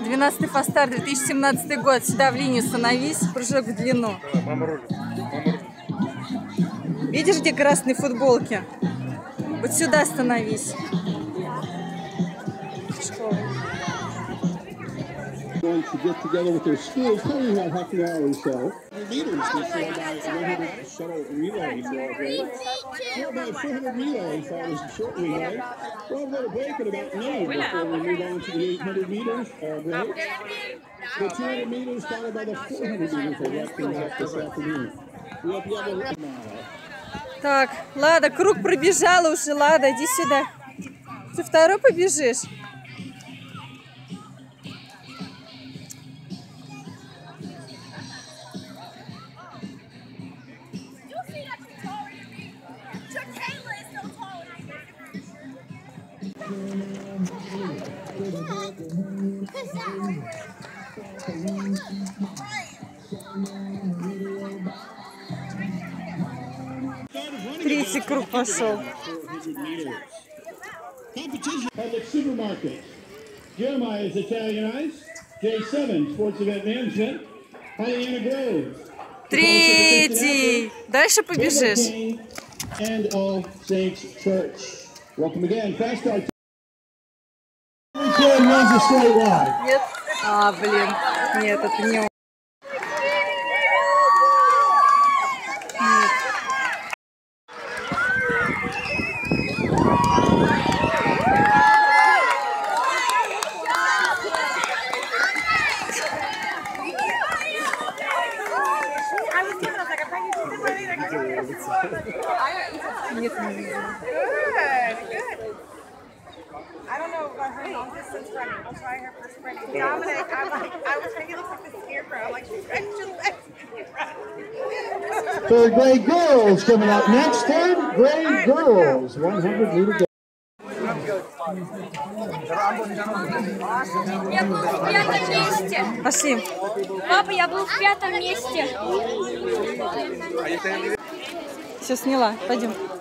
12-й фастар, 2017 год. Сюда в линию становись, прыжок в длину. Мама рулит. Видишь, где красные футболки? Вот сюда становись. Going to get together with their schools, probably about half an hour or so. Meters this year, about 100 shuttle relay for grade. About 400 relay for the short relay. We'll have a little break at about 9 before we move on to the 800 meters grade. The 200 meters followed by the 400 meters are wrapping up this afternoon. We have the other now. Так, Лада, круг пробежала уже, Лада, иди сюда. Ты второй побежишь? Третий круг пошел. Public Supermarket. Jeremiah is Italianized. J7, Sports Event Management. Diana Grove. Tретий. Дальше побежишь. And All Saints Church. Welcome again. Fast start. Kid runs a straight line. Нет? А, блин. Нет, это не он. Нет, не видела. I don't know about her long distance running. I'll try her for sprinting. Dominic, I was thinking it looks like the scarecrow. I'm like, stretch your legs and run. Third grade girls coming up next. Third grade girls, 100 meter. Я был в 5-м месте. Пошли. Папа, я был в 5-м месте. Все сняла. Пойдем.